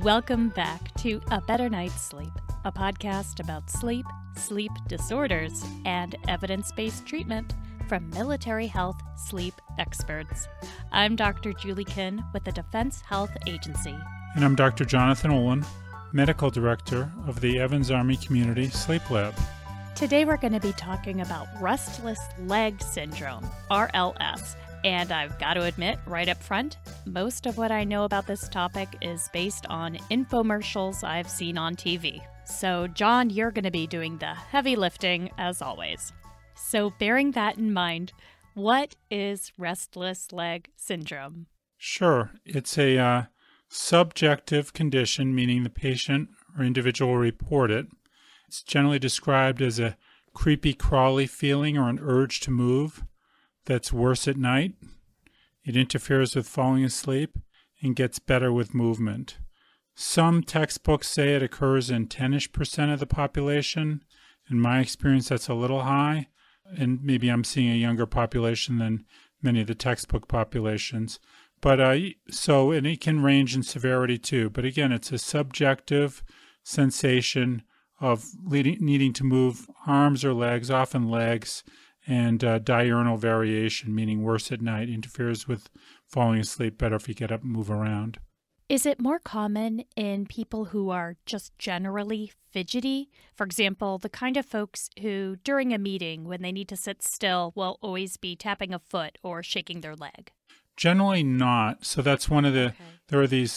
Welcome back to A Better Night's Sleep, a podcast about sleep, sleep disorders, and evidence-based treatment from military health sleep experts. I'm Dr. Julie Kinn with the Defense Health Agency. And I'm Dr. Jonathan Olin, Medical Director of the Evans Army Community Sleep Lab. Today we're going to be talking about Restless Leg Syndrome, RLS. And I've got to admit, right up front, most of what I know about this topic is based on infomercials I've seen on TV. So, John, you're going to be doing the heavy lifting, as always. So, bearing that in mind, what is restless leg syndrome? Sure. It's a subjective condition, meaning the patient or individual will report it. It's generally described as a creepy, crawly feeling or an urge to move that's worse at night. It interferes with falling asleep and gets better with movement. Some textbooks say it occurs in 10-ish% of the population. In my experience, that's a little high, and maybe I'm seeing a younger population than many of the textbook populations. But and it can range in severity too. But again, it's a subjective sensation of needing to move arms or legs, often legs, and diurnal variation, meaning worse at night, interferes with falling asleep better if you get up and move around. Is it more common in people who are just generally fidgety? For example, the kind of folks who, during a meeting, when they need to sit still, will always be tapping a foot or shaking their leg? Generally not. So that's one of the, There are these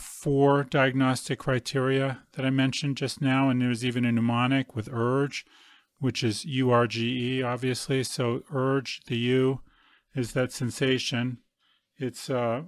4 diagnostic criteria that I mentioned just now, and there's even a mnemonic with URGE, which is URGE, obviously. So urge, the U, is that sensation. It's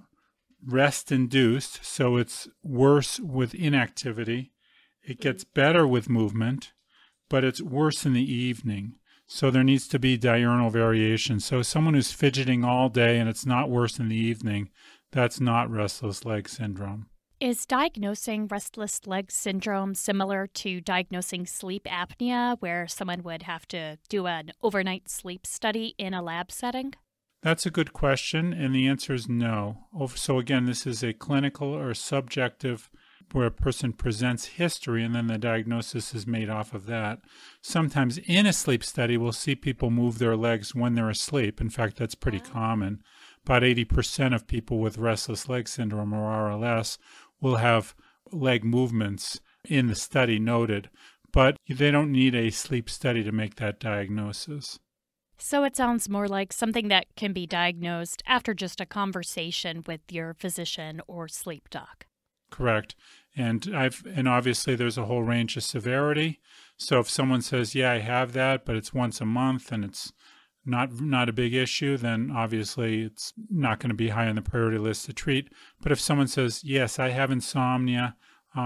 rest-induced, so it's worse with inactivity. It gets better with movement, but it's worse in the evening. So there needs to be diurnal variation. So someone who's fidgeting all day and it's not worse in the evening, that's not restless leg syndrome. Is diagnosing restless leg syndrome similar to diagnosing sleep apnea, where someone would have to do an overnight sleep study in a lab setting? That's a good question, and the answer is no. So again, this is a clinical or subjective where a person presents history and then the diagnosis is made off of that. Sometimes in a sleep study, we'll see people move their legs when they're asleep. In fact, that's pretty common. About 80% of people with restless leg syndrome or RLS will have leg movements in the study noted, but they don't need a sleep study to make that diagnosis. So it sounds more like something that can be diagnosed after just a conversation with your physician or sleep doc. Correct. And obviously there's a whole range of severity. So if someone says, yeah, I have that, but it's once a month and it's not a big issue, then obviously it's not going to be high on the priority list to treat. But if someone says, yes, I have insomnia,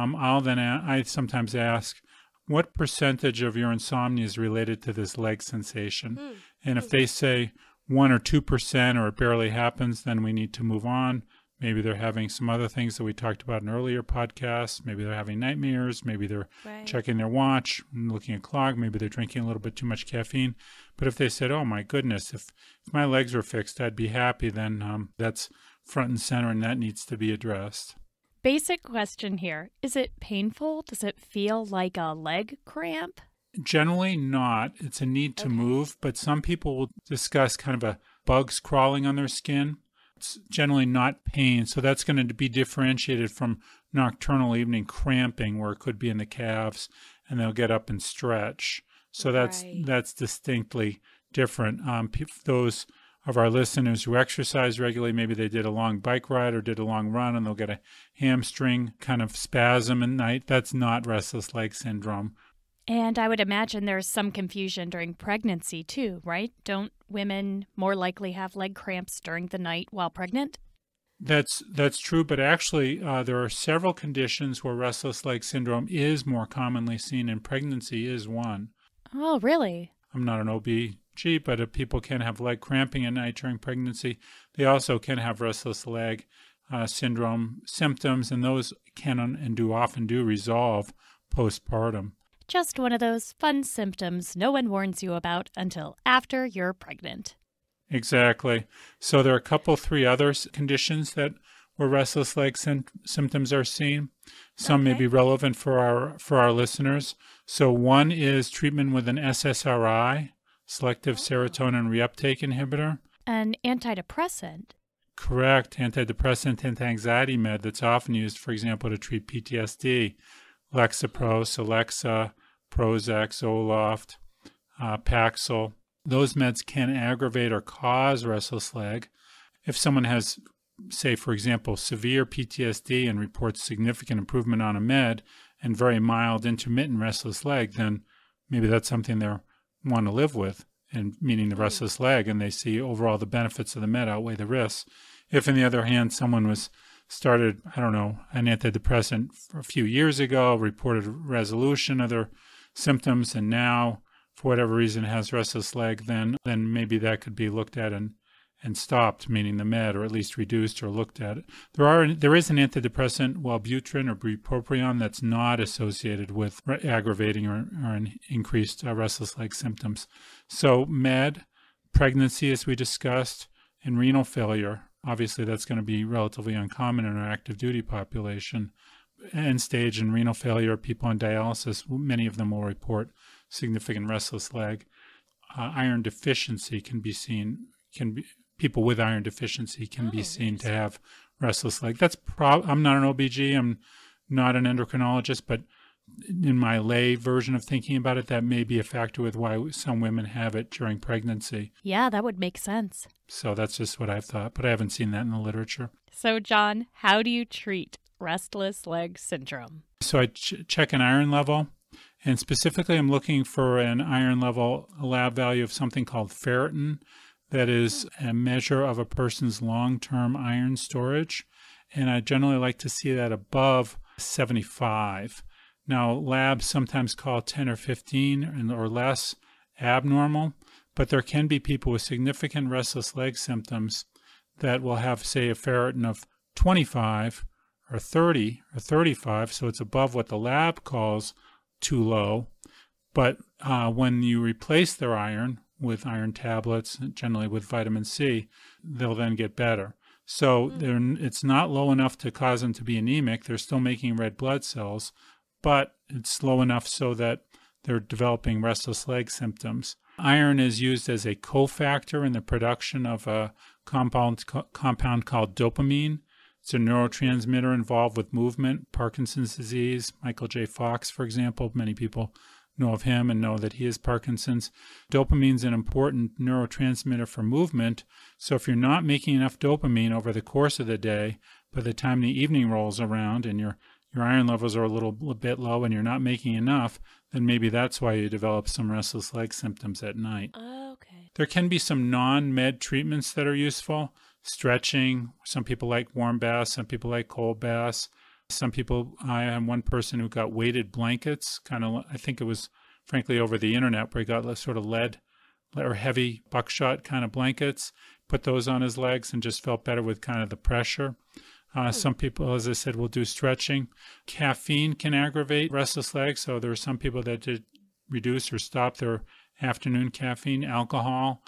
I sometimes ask, what percentage of your insomnia is related to this leg sensation? And if they say 1 or 2% or it barely happens, then we need to move on. Maybe they're having some other things that we talked about in earlier podcasts. Maybe they're having nightmares. Maybe they're checking their watch, looking at clock. Maybe they're drinking a little bit too much caffeine. But if they said, oh, my goodness, if my legs were fixed, I'd be happy, then that's front and center, and that needs to be addressed. Basic question here. Is it painful? Does it feel like a leg cramp? Generally not. It's a need to move, but some people will discuss kind of a bugs crawling on their skin. It's generally not pain, so that's going to be differentiated from nocturnal evening cramping, where it could be in the calves, and they'll get up and stretch. So that's distinctly different. Those of our listeners who exercise regularly, maybe they did a long bike ride or did a long run, and they'll get a hamstring kind of spasm at night. That's not restless leg syndrome. And I would imagine there's some confusion during pregnancy too, right? Don't women more likely have leg cramps during the night while pregnant? That's true, but actually there are several conditions where restless leg syndrome is more commonly seen, and pregnancy is one. Oh, really? I'm not an OB-GYN, but people can have leg cramping at night during pregnancy. They also can have restless leg syndrome symptoms, and those can and often do resolve postpartum. Just one of those fun symptoms no one warns you about until after you're pregnant. Exactly. So there are 3 other conditions that where restless leg symptoms are seen. Some may Okay. be relevant for our listeners. So one is treatment with an SSRI, selective serotonin reuptake inhibitor. An antidepressant. Correct. Antidepressant, anti-anxiety med that's often used, for example, to treat PTSD. Lexapro, Celexa, Prozac, Zoloft, Paxil. Those meds can aggravate or cause restless leg. If someone has, say, for example, severe PTSD and reports significant improvement on a med and very mild intermittent restless leg, then maybe that's something they want to live with, and meaning the restless leg, and they see overall the benefits of the med outweigh the risks. If, on the other hand, someone started, an antidepressant a few years ago, reported resolution of their symptoms, and now, for whatever reason, has restless leg, then maybe that could be looked at and stopped, meaning the med, or at least reduced or looked at. There is an antidepressant, Wellbutrin or bupropion, that's not associated with aggravating or increased restless leg symptoms. So med, pregnancy, as we discussed, and renal failure. Obviously, that's going to be relatively uncommon in our active duty population. End stage and renal failure, people on dialysis, many of them will report significant restless leg. Iron deficiency people with iron deficiency can be seen to have restless leg. I'm not an OBG, I'm not an endocrinologist, but in my lay version of thinking about it, that may be a factor with why some women have it during pregnancy. Yeah, that would make sense. So that's just what I've thought, but I haven't seen that in the literature. So, Jon, how do you treat restless leg syndrome? So I check an iron level, and specifically I'm looking for an iron level, a lab value of something called ferritin. That is a measure of a person's long-term iron storage, and I generally like to see that above 75. Now, labs sometimes call 10 or 15 or less abnormal, but there can be people with significant restless leg symptoms that will have, say, a ferritin of 25 or 30 or 35, so it's above what the lab calls too low. But when you replace their iron with iron tablets, generally with vitamin C, they'll then get better. So it's not low enough to cause them to be anemic. They're still making red blood cells, but it's low enough so that they're developing restless leg symptoms. Iron is used as a cofactor in the production of a compound called dopamine. It's a neurotransmitter involved with movement, Parkinson's disease, Michael J. Fox, for example. Many people know of him and know that he has Parkinson's. Dopamine's an important neurotransmitter for movement. So if you're not making enough dopamine over the course of the day, by the time the evening rolls around and your iron levels are a little bit low and you're not making enough, then maybe that's why you develop some restless leg symptoms at night. Okay. There can be some non-med treatments that are useful. Stretching. Some people like warm baths. Some people like cold baths. Some people, I am one person who got weighted blankets, I think it was frankly over the internet, where he got sort of lead or heavy buckshot kind of blankets, put those on his legs and just felt better with kind of the pressure. Some people, as I said, will do stretching. Caffeine can aggravate restless legs, so there are some people that did reduce or stop their afternoon caffeine. Alcohol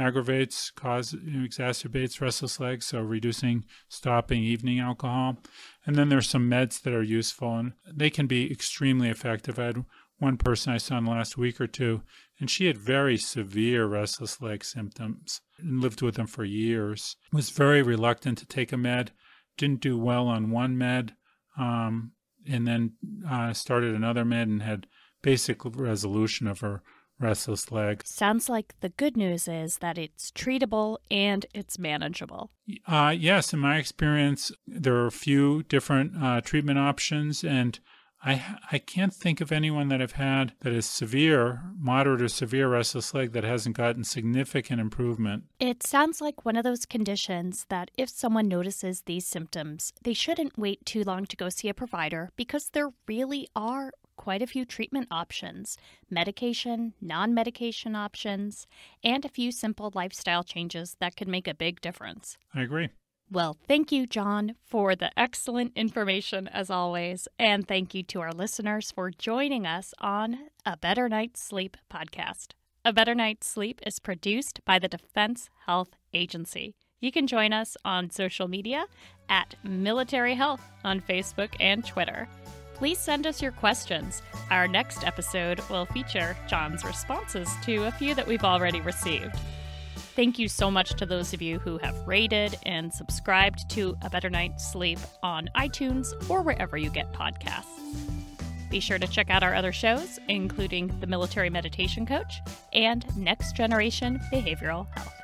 exacerbates restless legs, so stopping evening alcohol. And then there's some meds that are useful, and they can be extremely effective. I had one person I saw in the last week or two, and she had very severe restless leg symptoms and lived with them for years. Was very reluctant to take a med, didn't do well on one med, and then started another med and had basic resolution of her restless leg. Sounds like the good news is that it's treatable and it's manageable. Yes, in my experience, there are a few different treatment options, and I can't think of anyone that I've had that is severe, moderate or severe restless leg that hasn't gotten significant improvement. It sounds like one of those conditions that if someone notices these symptoms, they shouldn't wait too long to go see a provider, because there really are quite a few treatment options, medication, non-medication options, and a few simple lifestyle changes that could make a big difference. I agree. Well, thank you, Jon, for the excellent information as always, and thank you to our listeners for joining us on A Better Night's Sleep podcast. A Better Night's Sleep is produced by the Defense Health Agency. You can join us on social media at Military Health on Facebook and Twitter. Please send us your questions. Our next episode will feature Jon's responses to a few that we've already received. Thank you so much to those of you who have rated and subscribed to A Better Night's Sleep on iTunes or wherever you get podcasts. Be sure to check out our other shows, including The Military Meditation Coach and Next Generation Behavioral Health.